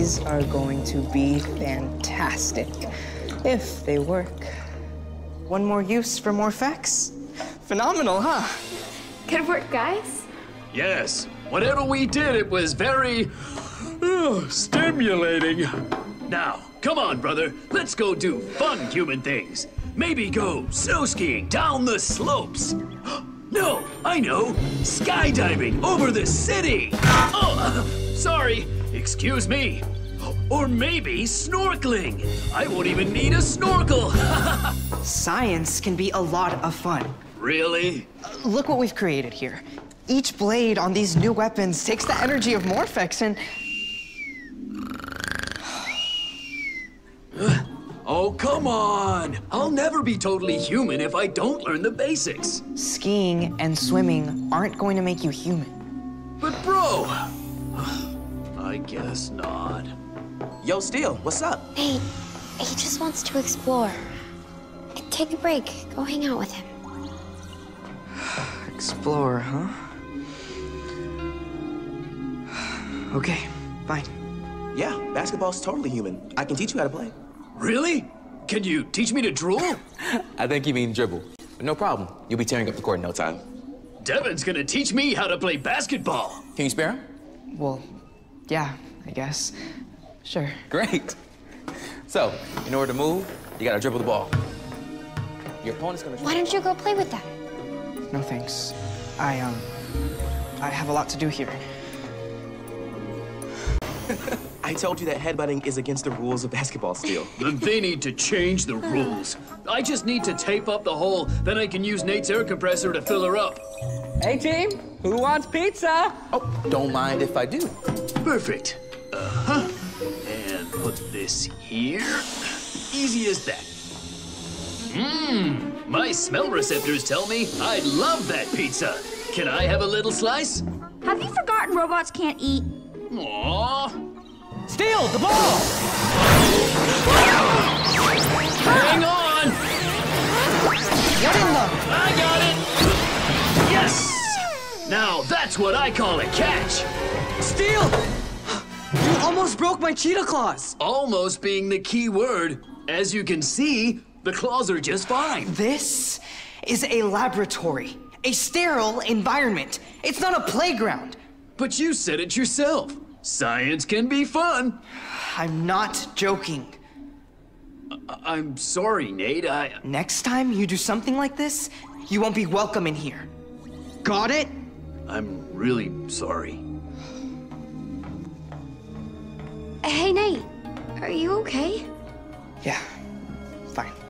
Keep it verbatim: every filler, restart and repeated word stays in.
These are going to be fantastic, if they work. One more use for more facts? Phenomenal, huh? Good work, guys. Yes, whatever we did, it was very uh, stimulating. Now, come on, brother. Let's go do fun human things. Maybe go snow skiing down the slopes. No, I know. Skydiving over the city. Oh, uh, sorry. Excuse me. Or maybe snorkeling. I won't even need a snorkel. Science can be a lot of fun. Really? Uh, look what we've created here. Each blade on these new weapons takes the energy of Morphex and... Oh, come on. I'll never be totally human if I don't learn the basics. Skiing and swimming aren't going to make you human. But bro, I guess not. Yo, Steel, what's up? Nate, he just wants to explore. Take a break. Go hang out with him. Explore, huh? Okay, fine. Yeah, basketball's totally human. I can teach you how to play. Really? Can you teach me to drool? I think you mean dribble. But no problem. You'll be tearing up the court in no time. Devin's gonna teach me how to play basketball. Can you spare him? Well, yeah, I guess. Sure. Great. So, in order to move, you gotta dribble the ball. Your opponent's gonna... Why don't you go play with them? No thanks. I, um, I have a lot to do here. I told you that headbutting is against the rules of basketball, Steel. Then they need to change the rules. I just need to tape up the hole, then I can use Nate's air compressor to fill her up. Hey, team, who wants pizza? Oh, don't mind if I do. Perfect. Uh-huh. And put this here. Easy as that. Mmm, my smell receptors tell me I love that pizza. Can I have a little slice? Have you forgotten robots can't eat? Aww. Steal the ball! Hang on! What in the... I got it! Yes! Now that's what I call a catch. Steal! You almost broke my cheetah claws! Almost being the key word. As you can see, the claws are just fine. This is a laboratory, a sterile environment. It's not a playground. But you said it yourself. Science can be fun. I'm not joking. I- I'm sorry, Nate. I... Next time you do something like this, you won't be welcome in here. Got it? I'm really sorry. Hey, Nate, are you okay? Yeah, fine.